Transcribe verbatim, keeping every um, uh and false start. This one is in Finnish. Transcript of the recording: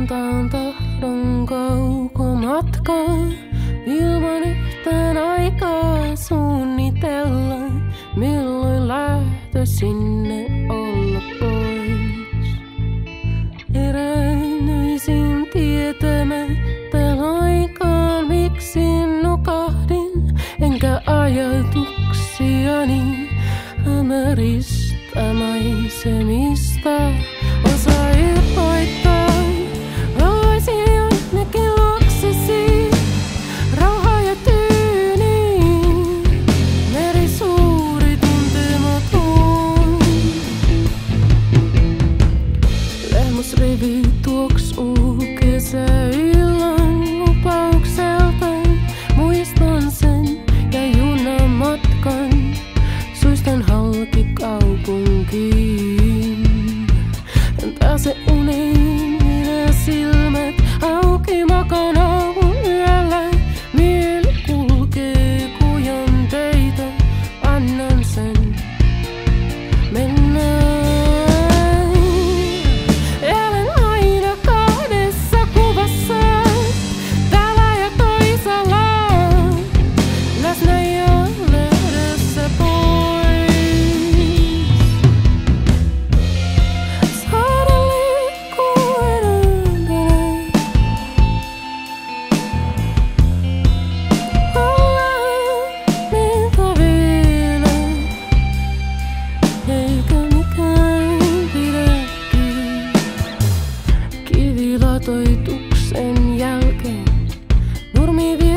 suuntaan tahdon kaukomatkaan. Ilman yhtään aikaa suunnitella, milloin lähtö sinne olla pois. Heräännyisin tietämättä laikaan, miksi nukahdin, enkä ajatuksiani hämäristä maisemista osaa irroittaa. Haluaisin jonnekin luoksesi, rauha ja tyyni, meri suuri tuntematon. Lehmusrivi tuoksuu kesäillan lupaukselta, muistan sen ja junamatkan, suistan halki kaupunkiin. En pääse uniin, minä silmät auki makaan aamun yöllä. Mieli kulkee kujanteita, annan sen mennä. Elän aina kahdessa kuvassa, täällä ja toisaalla, läsnä ja lähdössä pois. Saada liikkua enempänä, olla mitä vielä, eikä mikään pidäkin. Kivilatoituksen jälkeen nurmi